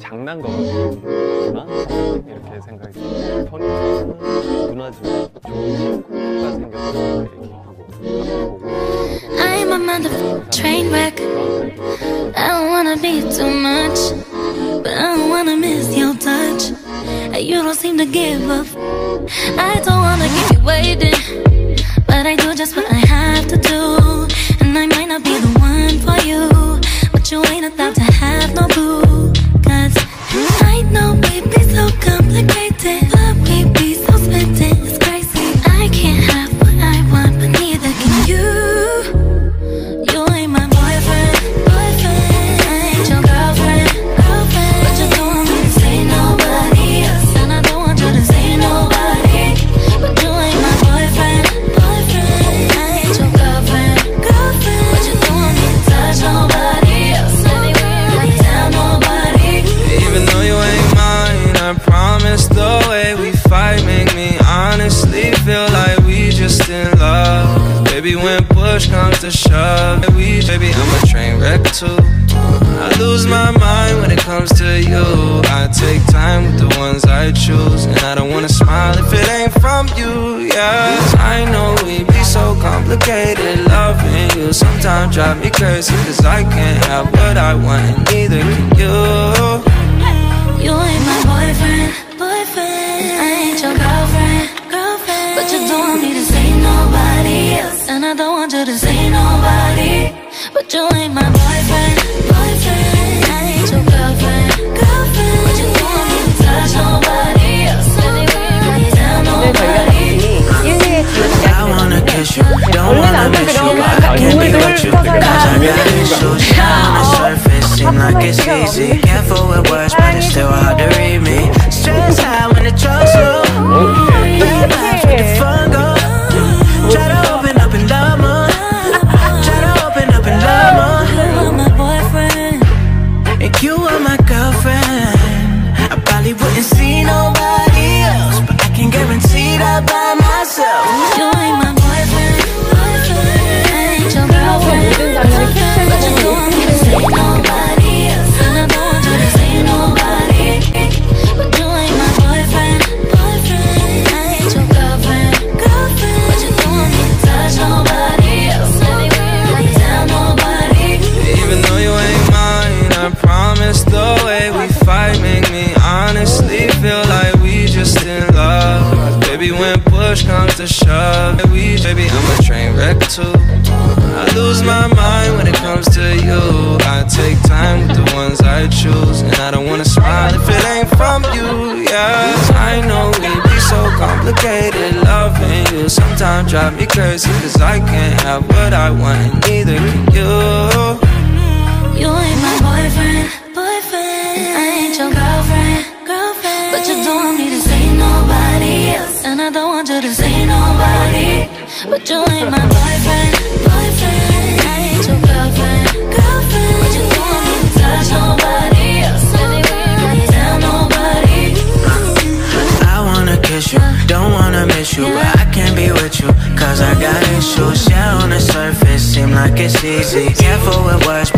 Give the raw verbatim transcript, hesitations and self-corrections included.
장난감이구나 이렇게 생각이 들어요. 선이는 누나지만 좋은 친구가 생겨서 이렇게 하고 I'm a mother train wreck. I don't wanna be too much, but I don't wanna miss your touch. You don't seem to give up. I don't wanna keep you waiting, but I do just what I have to do. And I might not be the one for you, but you ain't about to have no boo. Cause I know we be so complicated, but we be so smitten, it's crazy. I can't have what I want, but neither can you. You ain't my boyfriend, boyfriend. I ain't your girlfriend, girlfriend. But you don't want me to say nobody else, and I don't want you to say nobody. But you ain't my boyfriend, boyfriend. I ain't your girlfriend, girlfriend. But you don't want me to touch nobody else, anywhere, anytime, nobody. Even though you ain't mine, I promise the way we fight make me honestly feel like we just in love. Baby, when push comes to shove, we, baby, I'm a train wreck too. I lose my mind when it comes to you. I take time with the ones I choose, and I don't wanna smile if it ain't from you, yeah. I know we be so complicated, loving you sometimes drive me crazy, cause I can't have what I want, and neither can you. You ain't my boyfriend, boyfriend. I ain't your girlfriend, girlfriend. But you don't want me to say nobody else, and I don't want you to say nobody. But you ain't my boyfriend, boyfriend. I ain't your girlfriend, girlfriend. But you don't want me to touch nobody else, anywhere, anytime, nobody. I wanna kiss you, don't wanna miss you, but I can't be with you, cause I got issues. Yeah, on the surface, seem like it's easy. Careful with words, but it's still hard to read me. Stress high when the trust low. Bad vibes make the fun go. Try to open up and love more. Try to open up and love more. You are my boyfriend, And you are my girlfriend. I probably wouldn't see nobody else, but I can guarantee that by myself. you ain't my boyfriend, boyfriend. I ain't your girlfriend, girlfriend. But you don't want me to say nobody else, and I don't want you to say nobody. But you ain't my boyfriend, boyfriend. I ain't your girlfriend, girlfriend. But you don't want me to touch nobody else, anywhere, anytime, nobody. Even though you ain't mine, I promise the way we fight make me honestly feel like we just in love. Baby, when push comes to shove, we, baby, I'm a train wreck too. I lose my mind when it comes to you. I take time with the ones I choose, and I don't wanna smile if it ain't from you, yeah. I know we be so complicated, loving you sometimes drive me crazy, cause I can't have what I want, and neither can you. You ain't my boyfriend, boyfriend. I ain't your girlfriend, girlfriend. But you don't want me to say nobody else, and I don't want you to say nobody. But you ain't my boyfriend, boyfriend. I ain't your girlfriend, girlfriend. But you don't want me to touch nobody else, anywhere, anytime, nobody. I wanna kiss you, don't wanna miss you, but I can't be with you, cause I got issues. Yeah, on the surface, seem like it's easy. Careful with words,